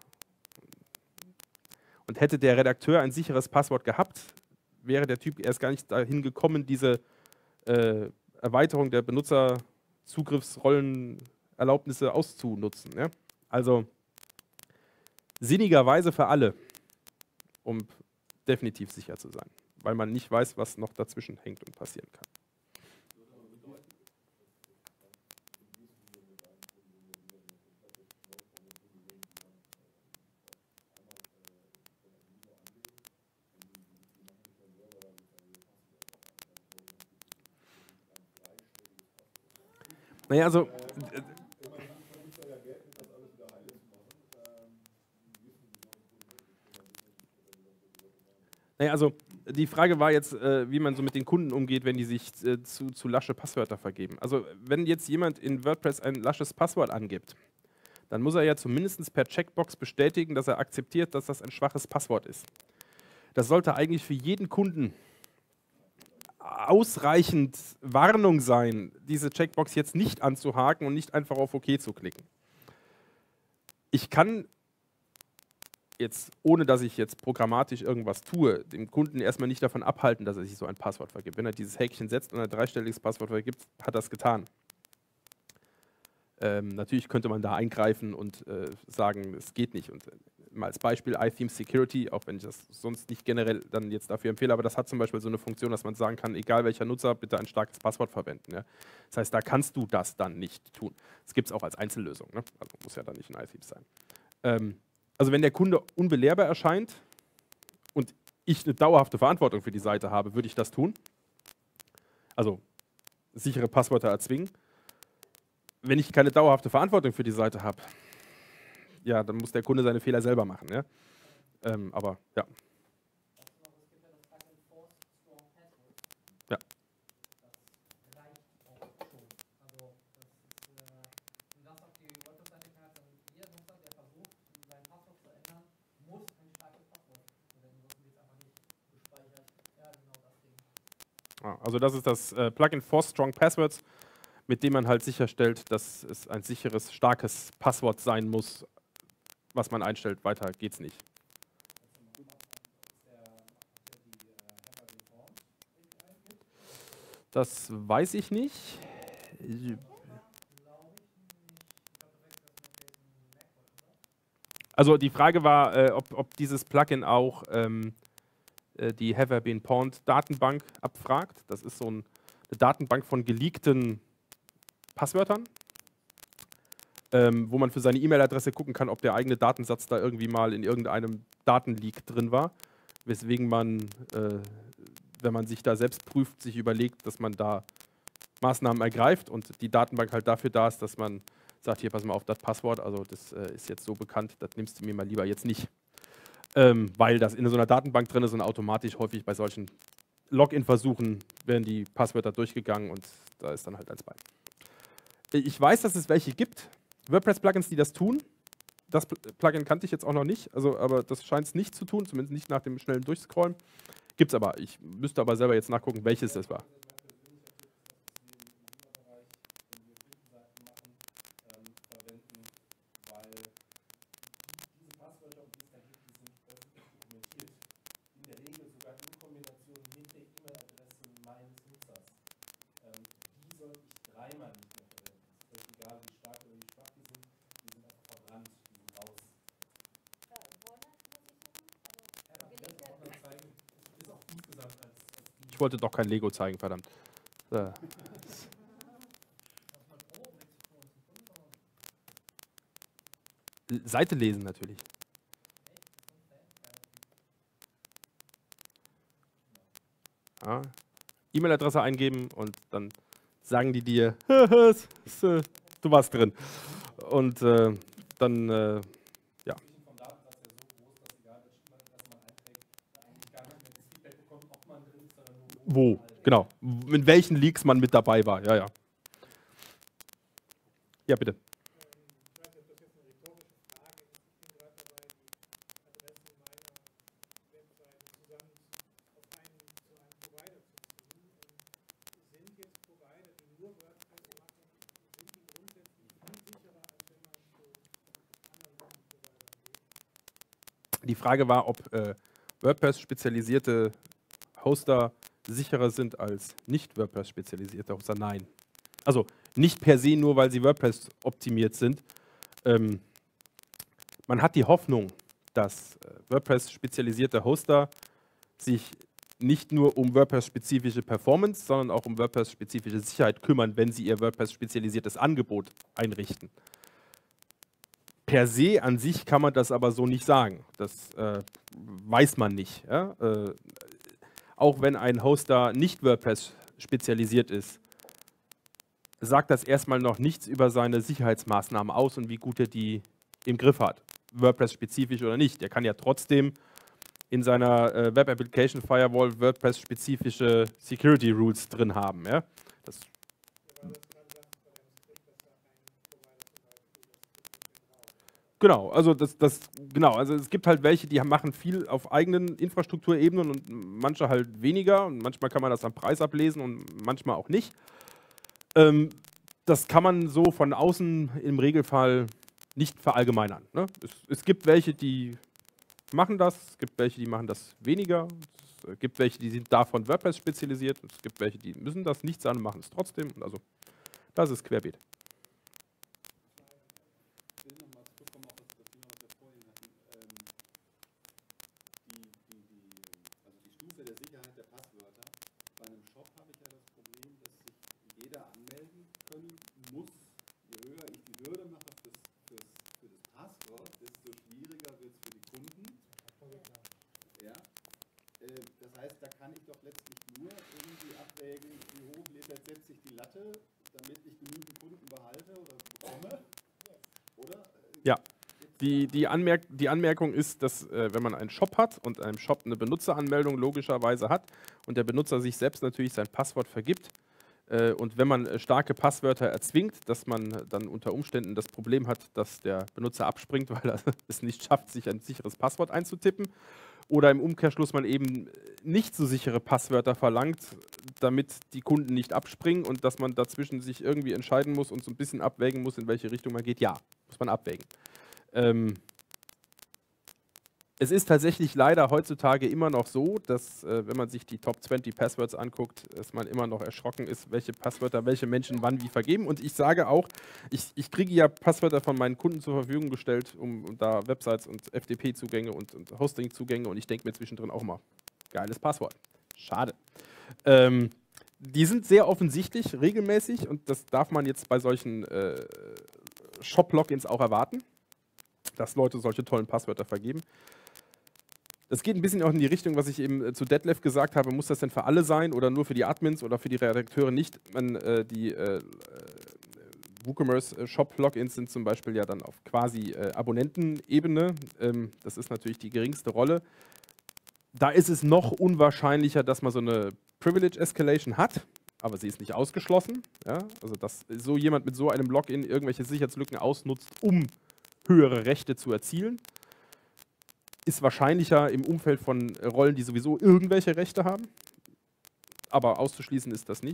Und hätte der Redakteur ein sicheres Passwort gehabt, wäre der Typ erst gar nicht dahin gekommen, diese äh, Erweiterung der Benutzerzugriffsrollenerlaubnisse auszunutzen. Ja? Also sinnigerweise für alle, um definitiv sicher zu sein, weil man nicht weiß, was noch dazwischen hängt und passieren kann. Naja, also äh, Naja, also die Frage war jetzt, äh, wie man so mit den Kunden umgeht, wenn die sich äh, zu, zu lasche Passwörter vergeben. Also wenn jetzt jemand in WordPress ein lasches Passwort angibt, dann muss er ja zumindest per Checkbox bestätigen, dass er akzeptiert, dass das ein schwaches Passwort ist. Das sollte eigentlich für jeden Kunden ausreichend Warnung sein, diese Checkbox jetzt nicht anzuhaken und nicht einfach auf OK zu klicken. Ich kann jetzt, ohne dass ich jetzt programmatisch irgendwas tue, dem Kunden erstmal nicht davon abhalten, dass er sich so ein Passwort vergibt. Wenn er dieses Häkchen setzt und ein dreistelliges Passwort vergibt, hat er es getan. Ähm, natürlich könnte man da eingreifen und äh, sagen, es geht nicht. Und äh, mal als Beispiel iTheme Security, auch wenn ich das sonst nicht generell dann jetzt dafür empfehle, aber das hat zum Beispiel so eine Funktion, dass man sagen kann, egal welcher Nutzer, bitte ein starkes Passwort verwenden. Ja? Das heißt, da kannst du das dann nicht tun. Das gibt es auch als Einzellösung, ne? Also muss ja dann nicht ein iTheme sein. Ähm, Also wenn der Kunde unbelehrbar erscheint und ich eine dauerhafte Verantwortung für die Seite habe, würde ich das tun. Also sichere Passwörter erzwingen. Wenn ich keine dauerhafte Verantwortung für die Seite habe, ja, dann muss der Kunde seine Fehler selber machen. Ja? Ähm, aber ja. Ja. Also das ist das äh, Plugin Force Strong Passwords, mit dem man halt sicherstellt, dass es ein sicheres, starkes Passwort sein muss, was man einstellt. Weiter geht's nicht. Das weiß ich nicht. Also die Frage war, äh, ob, ob dieses Plugin auch ähm, die Have I Been Pawned Datenbank abfragt. Das ist so ein, eine Datenbank von geleakten Passwörtern, ähm, wo man für seine E-Mail-Adresse gucken kann, ob der eigene Datensatz da irgendwie mal in irgendeinem Datenleak drin war, weswegen man, äh, wenn man sich da selbst prüft, sich überlegt, dass man da Maßnahmen ergreift und die Datenbank halt dafür da ist, dass man sagt, hier, pass mal auf, das Passwort, also das äh, ist jetzt so bekannt, das nimmst du mir mal lieber jetzt nicht. Ähm, weil das in so einer Datenbank drin ist und automatisch häufig bei solchen Login-Versuchen werden die Passwörter durchgegangen und da ist dann halt eins bei. Ich weiß, dass es welche gibt, WordPress-Plugins, die das tun. Das Plugin kannte ich jetzt auch noch nicht, also, aber das scheint es nicht zu tun, zumindest nicht nach dem schnellen Durchscrollen. Gibt es aber. Ich müsste aber selber jetzt nachgucken, welches das war. Ich wollte doch kein Lego zeigen, verdammt. So. Seite lesen natürlich. Ja. E-Mail-Adresse eingeben und dann sagen die dir, du warst drin. Und äh, dann, äh, ja. Wo? Genau. In welchen Leaks man mit dabei war. Ja, ja. Ja, bitte. Die Frage war, ob äh, WordPress-spezialisierte Hoster sicherer sind als nicht WordPress-spezialisierte Hoster. Nein. Also nicht per se nur, weil sie WordPress optimiert sind. Ähm, man hat die Hoffnung, dass äh, WordPress-spezialisierte Hoster sich nicht nur um WordPress-spezifische Performance, sondern auch um WordPress-spezifische Sicherheit kümmern, wenn sie ihr WordPress-spezialisiertes Angebot einrichten. Per se an sich kann man das aber so nicht sagen. Das äh, weiß man nicht. Ja? Äh, auch wenn ein Hoster nicht WordPress spezialisiert ist, sagt das erstmal noch nichts über seine Sicherheitsmaßnahmen aus und wie gut er die im Griff hat. WordPress-spezifisch oder nicht. Er kann ja trotzdem in seiner äh, Web Application Firewall WordPress-spezifische Security Rules drin haben. Ja? Das Genau, also das, das, genau, also es gibt halt welche, die machen viel auf eigenen Infrastrukturebenen und manche halt weniger. Und manchmal kann man das am Preis ablesen und manchmal auch nicht. Ähm, das kann man so von außen im Regelfall nicht verallgemeinern. Ne? Es, es gibt welche, die machen das, es gibt welche, die machen das weniger. Es gibt welche, die sind davon WordPress spezialisiert. Es gibt welche, die müssen das nicht sein und machen es trotzdem. Also das ist querbeet. Das heißt, da kann ich doch letztlich nur irgendwie abwägen, wie hoch setze ich die Latte, damit ich genügend Kunden behalte oder bekomme, oder? Ja, die, die, Anmerk die Anmerkung ist, dass äh, wenn man einen Shop hat und einem Shop eine Benutzeranmeldung logischerweise hat und der Benutzer sich selbst natürlich sein Passwort vergibt äh, und wenn man äh, starke Passwörter erzwingt, dass man dann unter Umständen das Problem hat, dass der Benutzer abspringt, weil er es nicht schafft, sich ein sicheres Passwort einzutippen. Oder im Umkehrschluss man eben nicht so sichere Passwörter verlangt, damit die Kunden nicht abspringen und dass man dazwischen sich irgendwie entscheiden muss und so ein bisschen abwägen muss, in welche Richtung man geht. Ja, muss man abwägen. Ähm es ist tatsächlich leider heutzutage immer noch so, dass, äh, wenn man sich die Top zwanzig Passwords anguckt, dass man immer noch erschrocken ist, welche Passwörter welche Menschen wann wie vergeben. Und ich sage auch, ich, ich kriege ja Passwörter von meinen Kunden zur Verfügung gestellt, um, um da Websites und F T P-Zugänge und, und Hosting-Zugänge und ich denke mir zwischendrin auch mal, geiles Passwort. Schade. Ähm, die sind sehr offensichtlich, regelmäßig und das darf man jetzt bei solchen äh, Shop-Logins auch erwarten, dass Leute solche tollen Passwörter vergeben. Das geht ein bisschen auch in die Richtung, was ich eben äh, zu Detlef gesagt habe. Muss das denn für alle sein oder nur für die Admins oder für die Redakteure nicht? Man, äh, die äh, WooCommerce Shop-Logins sind zum Beispiel ja dann auf quasi äh, Abonnentenebene. Ähm, das ist natürlich die geringste Rolle. Da ist es noch unwahrscheinlicher, dass man so eine Privilege Escalation hat, aber sie ist nicht ausgeschlossen. Ja? Also, dass so jemand mit so einem Login irgendwelche Sicherheitslücken ausnutzt, um höhere Rechte zu erzielen, ist wahrscheinlicher im Umfeld von Rollen, die sowieso irgendwelche Rechte haben. Aber auszuschließen ist das nicht.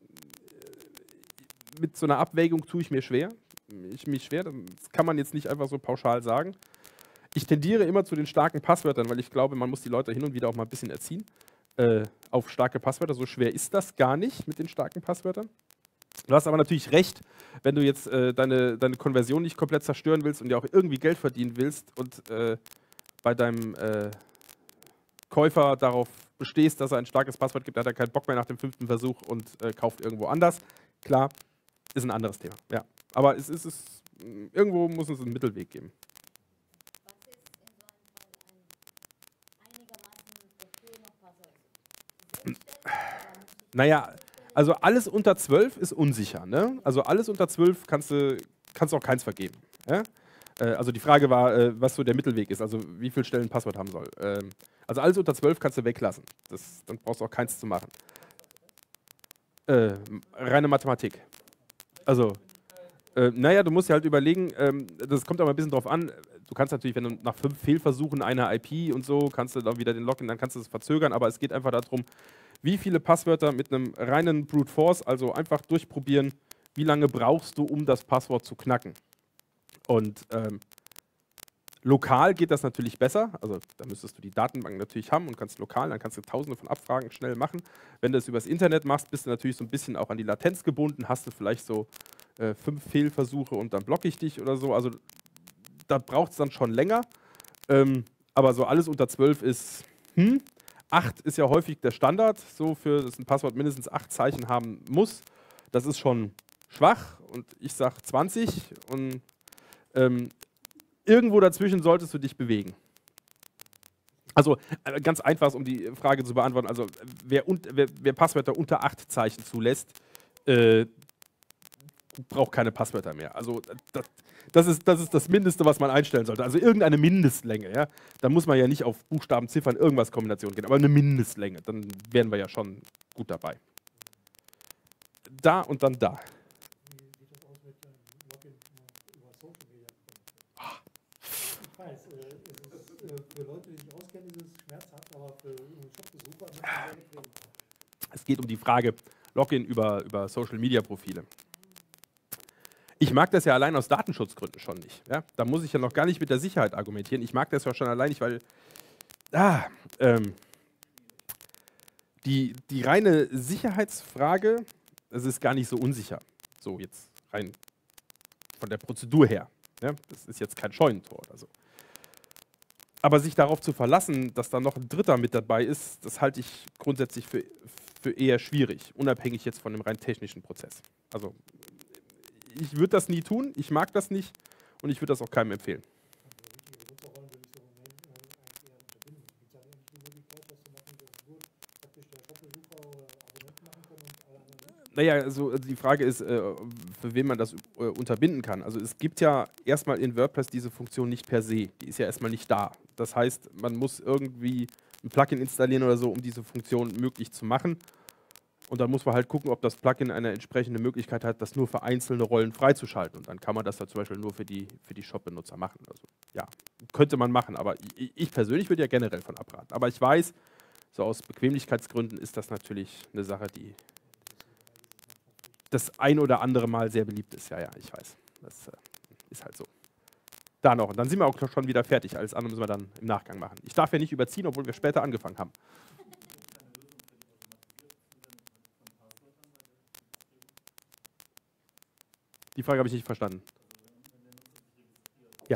Mit so einer Abwägung tue ich mir schwer. Ich mich schwer, das kann man jetzt nicht einfach so pauschal sagen. Ich tendiere immer zu den starken Passwörtern, weil ich glaube, man muss die Leute hin und wieder auch mal ein bisschen erziehen äh, auf starke Passwörter. So schwer ist das gar nicht mit den starken Passwörtern. Du hast aber natürlich recht, wenn du jetzt äh, deine, deine Konversion nicht komplett zerstören willst und ja auch irgendwie Geld verdienen willst und äh, bei deinem äh, Käufer darauf bestehst, dass er ein starkes Passwort gibt, hat er keinen Bock mehr nach dem fünften Versuch und äh, kauft irgendwo anders. Klar, ist ein anderes Thema. Ja. Aber es ist, es, irgendwo muss es einen Mittelweg geben. Naja, also alles unter zwölf ist unsicher. Ne? Also alles unter zwölf kannst du kannst auch keins vergeben. Ja? Äh, also die Frage war, äh, was so der Mittelweg ist, also wie viele Stellen ein Passwort haben soll. Ähm, also alles unter zwölf kannst du weglassen. Das, dann brauchst du auch keins zu machen. Äh, reine Mathematik. Also, äh, naja, du musst ja halt überlegen, ähm, das kommt aber ein bisschen drauf an, du kannst natürlich, wenn du nach fünf Fehlversuchen einer I P und so, kannst du dann wieder den Login, dann kannst du es verzögern, aber es geht einfach darum, wie viele Passwörter mit einem reinen Brute Force, also einfach durchprobieren, wie lange brauchst du, um das Passwort zu knacken. Und ähm, lokal geht das natürlich besser, also da müsstest du die Datenbank natürlich haben und kannst lokal, dann kannst du tausende von Abfragen schnell machen. Wenn du es übers Internet machst, bist du natürlich so ein bisschen auch an die Latenz gebunden, hast du vielleicht so äh, fünf Fehlversuche und dann blocke ich dich oder so, also da braucht es dann schon länger, ähm, aber so alles unter zwölf ist, hm, acht ist ja häufig der Standard, so für dass ein Passwort mindestens acht Zeichen haben muss, das ist schon schwach und ich sage zwanzig und ähm, irgendwo dazwischen solltest du dich bewegen. Also äh, ganz einfach, um die Frage zu beantworten, also wer, un wer, wer Passwörter unter acht Zeichen zulässt, äh, braucht keine Passwörter mehr. Also das, das, ist, das ist das Mindeste, was man einstellen sollte. Also irgendeine Mindestlänge. Ja? Da muss man ja nicht auf Buchstaben, Ziffern, irgendwas Kombination gehen, aber eine Mindestlänge, dann wären wir ja schon gut dabei. Da und dann da. Wie sieht das aus mit einem Login über Social Media? Ich weiß, äh, es ist, äh, für Leute, die sich auskennen, ist es schmerzhaft, aber für Shopbesucher muss man sehr bequem. Es geht um die Frage Login über, über Social Media Profile. Ich mag das ja allein aus Datenschutzgründen schon nicht. Ja? Da muss ich ja noch gar nicht mit der Sicherheit argumentieren. Ich mag das ja schon allein nicht, weil ah, ähm, die, die reine Sicherheitsfrage, das ist gar nicht so unsicher. So jetzt rein von der Prozedur her. Ja? Das ist jetzt kein Scheunentor oder so. Aber sich darauf zu verlassen, dass da noch ein Dritter mit dabei ist, das halte ich grundsätzlich für, für eher schwierig, unabhängig jetzt von dem rein technischen Prozess. Also ich würde das nie tun, ich mag das nicht und ich würde das auch keinem empfehlen. Naja, also die Frage ist, äh, für wen man das äh, unterbinden kann. Also es gibt ja erstmal in WordPress diese Funktion nicht per se, die ist ja erstmal nicht da. Das heißt, man muss irgendwie ein Plugin installieren oder so, um diese Funktion möglich zu machen. Und dann muss man halt gucken, ob das Plugin eine entsprechende Möglichkeit hat, das nur für einzelne Rollen freizuschalten. Und dann kann man das da zum Beispiel nur für die, für die Shop-Benutzer machen. Also ja, könnte man machen, aber ich, ich persönlich würde ja generell von abraten. Aber ich weiß, so aus Bequemlichkeitsgründen ist das natürlich eine Sache, die das ein oder andere Mal sehr beliebt ist. Ja, ja, ich weiß. Das äh, ist halt so. Da noch. Und dann sind wir auch schon wieder fertig. Alles andere müssen wir dann im Nachgang machen. Ich darf ja nicht überziehen, obwohl wir später angefangen haben. Die Frage habe ich nicht verstanden. Ja.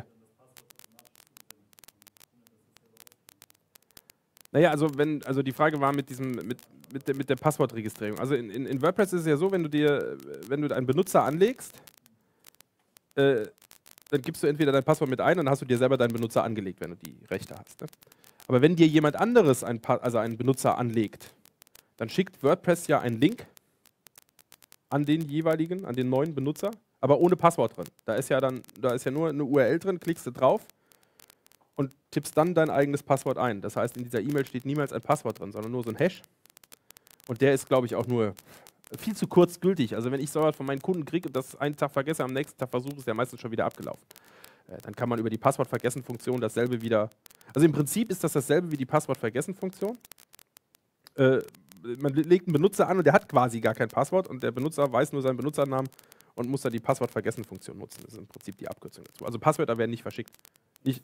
Naja, also wenn, also die Frage war mit diesem, mit, mit, der, mit der Passwortregistrierung. Also in, in, in WordPress ist es ja so, wenn du dir, wenn du einen Benutzer anlegst, äh, dann gibst du entweder dein Passwort mit ein und dann hast du dir selber deinen Benutzer angelegt, wenn du die Rechte hast. Ne? Aber wenn dir jemand anderes ein pa also einen Benutzer anlegt, dann schickt WordPress ja einen Link an den jeweiligen, an den neuen Benutzer, aber ohne Passwort drin. Da ist ja dann, da ist ja nur eine U R L drin, klickst du drauf und tippst dann dein eigenes Passwort ein. Das heißt, in dieser E-Mail steht niemals ein Passwort drin, sondern nur so ein Hash. Und der ist, glaube ich, auch nur viel zu kurz gültig. Also wenn ich sowas von meinen Kunden kriege und das einen Tag vergesse, am nächsten Tag versuche, ist der meistens schon wieder abgelaufen. Äh, dann kann man über die Passwort-Vergessen-Funktion dasselbe wieder... Also im Prinzip ist das dasselbe wie die Passwort-Vergessen-Funktion. Äh, man legt einen Benutzer an und der hat quasi gar kein Passwort und der Benutzer weiß nur seinen Benutzernamen und muss dann die Passwort-Vergessen-Funktion nutzen. Das ist im Prinzip die Abkürzung dazu. Also Passwörter werden nicht verschickt. Nicht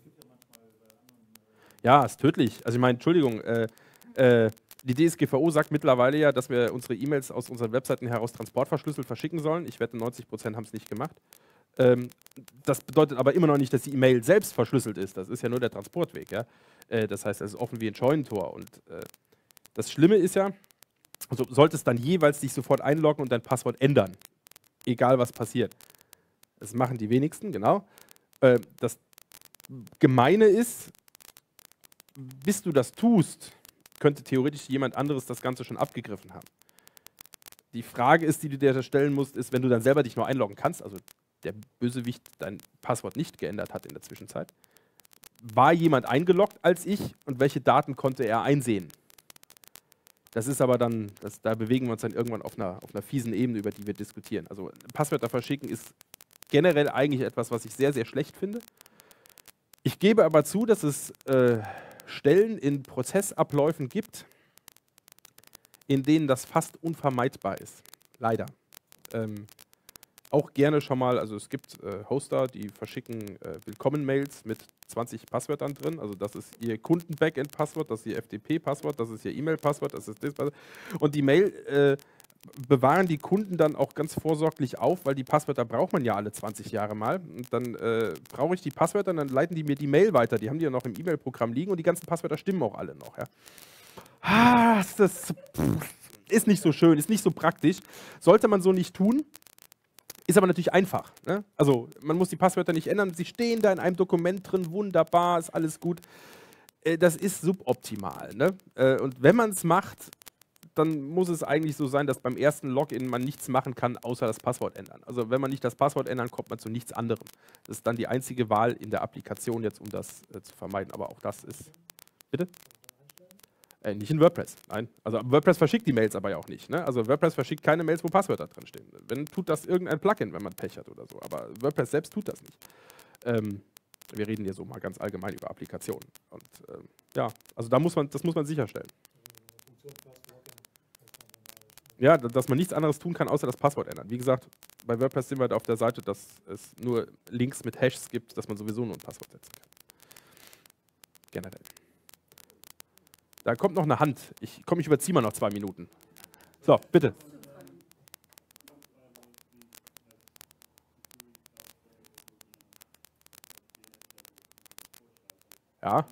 ja, ist tödlich. Also ich meine, Entschuldigung, äh, äh, die D S G V O sagt mittlerweile ja, dass wir unsere E-Mails aus unseren Webseiten heraus transportverschlüsselt verschicken sollen. Ich wette, neunzig Prozent haben es nicht gemacht. Ähm, das bedeutet aber immer noch nicht, dass die E-Mail selbst verschlüsselt ist. Das ist ja nur der Transportweg. Ja? Äh, das heißt, es ist offen wie ein Scheunentor. Und äh, das Schlimme ist ja, also solltest dann jeweils dich sofort einloggen und dein Passwort ändern. Egal, was passiert. Das machen die wenigsten, genau. Äh, das Gemeine ist, bis du das tust, könnte theoretisch jemand anderes das Ganze schon abgegriffen haben. Die Frage ist, die du dir stellen musst, ist, wenn du dann selber dich nur einloggen kannst, also der Bösewicht dein Passwort nicht geändert hat in der Zwischenzeit, war jemand eingeloggt als ich und welche Daten konnte er einsehen? Das ist aber dann, das, da bewegen wir uns dann irgendwann auf einer, auf einer fiesen Ebene, über die wir diskutieren. Also Passwörter verschicken ist generell eigentlich etwas, was ich sehr, sehr schlecht finde. Ich gebe aber zu, dass es äh, Stellen in Prozessabläufen gibt, in denen das fast unvermeidbar ist. Leider. Ähm, auch gerne schon mal, also es gibt äh, Hoster, die verschicken äh, Willkommen-Mails mit zwanzig Passwörtern drin. Also das ist ihr Kunden-Backend-Passwort, das ist ihr F T P-Passwort, das ist ihr E-Mail-Passwort, das ist das Passwort. Und die Mail äh, bewahren die Kunden dann auch ganz vorsorglich auf, weil die Passwörter braucht man ja alle zwanzig Jahre mal. Und dann äh, brauche ich die Passwörter und dann leiten die mir die Mail weiter. Die haben die ja noch im E-Mail-Programm liegen und die ganzen Passwörter stimmen auch alle noch. Ja. Ah, das ist nicht so schön, ist nicht so praktisch. Sollte man so nicht tun, ist aber natürlich einfach. Ne? Also man muss die Passwörter nicht ändern, sie stehen da in einem Dokument drin, wunderbar, ist alles gut. Äh, das ist suboptimal. Ne? Äh, und wenn man es macht, dann muss es eigentlich so sein, dass beim ersten Login man nichts machen kann, außer das Passwort ändern. Also wenn man nicht das Passwort ändern, kommt man zu nichts anderem. Das ist dann die einzige Wahl in der Applikation jetzt, um das äh, zu vermeiden. Aber auch das ist... Bitte? Äh, nicht in WordPress, nein. Also WordPress verschickt die Mails aber ja auch nicht. Ne? Also WordPress verschickt keine Mails, wo Passwörter drin stehen. Wenn, tut das irgendein Plugin, wenn man Pech hat oder so. Aber WordPress selbst tut das nicht. Ähm, wir reden hier so mal ganz allgemein über Applikationen. Und ähm, ja, also da muss man, das muss man sicherstellen. Ja, dass man nichts anderes tun kann, außer das Passwort ändern. Wie gesagt, bei WordPress sind wir halt auf der Seite, dass es nur Links mit Hashs gibt, dass man sowieso nur ein Passwort setzen kann. Generell. Da kommt noch eine Hand. Ich komme, ich überziehe mal noch zwei Minuten. So, bitte. Ja.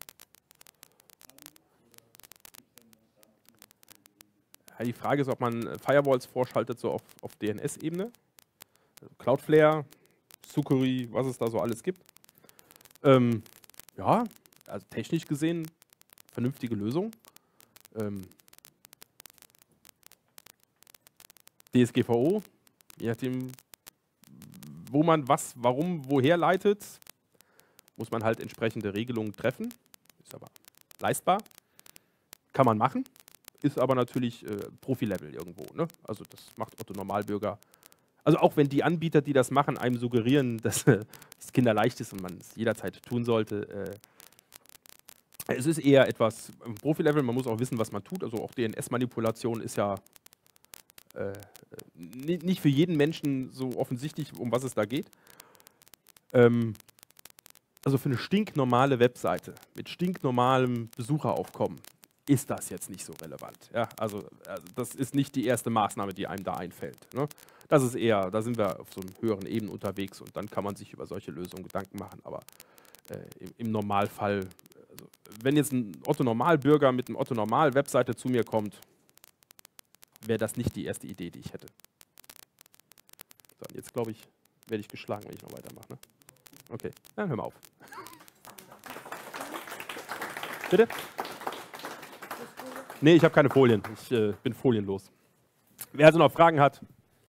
Ja, die Frage ist, ob man Firewalls vorschaltet, so auf, auf D N S-Ebene. Cloudflare, Sucuri, was es da so alles gibt. Ähm, ja, also technisch gesehen vernünftige Lösung. Ähm, D S G V O, je nachdem, wo man was, warum, woher leitet, muss man halt entsprechende Regelungen treffen. Ist aber leistbar. Kann man machen. Ist aber natürlich äh, Profi-Level irgendwo. Ne? Also das macht Otto Normalbürger. Also auch wenn die Anbieter, die das machen, einem suggerieren, dass es kinderleicht ist und man es jederzeit tun sollte. Äh, es ist eher etwas Profi-Level. Man muss auch wissen, was man tut. Also auch D N S-Manipulation ist ja äh, nicht für jeden Menschen so offensichtlich, um was es da geht. Ähm, also für eine stinknormale Webseite mit stinknormalem Besucheraufkommen ist das jetzt nicht so relevant. Ja, also, also das ist nicht die erste Maßnahme, die einem da einfällt. Ne? Das ist eher, da sind wir auf so einer höheren Ebene unterwegs und dann kann man sich über solche Lösungen Gedanken machen. Aber äh, im, im Normalfall, also, wenn jetzt ein Otto-Normalbürger mit einer Otto-Normal-Webseite zu mir kommt, wäre das nicht die erste Idee, die ich hätte. So, jetzt glaube ich, werde ich geschlagen, wenn ich noch weitermache. Ne? Okay, dann hör mal auf. Bitte? Nee, ich habe keine Folien. Ich äh, bin folienlos. Wer also noch Fragen hat,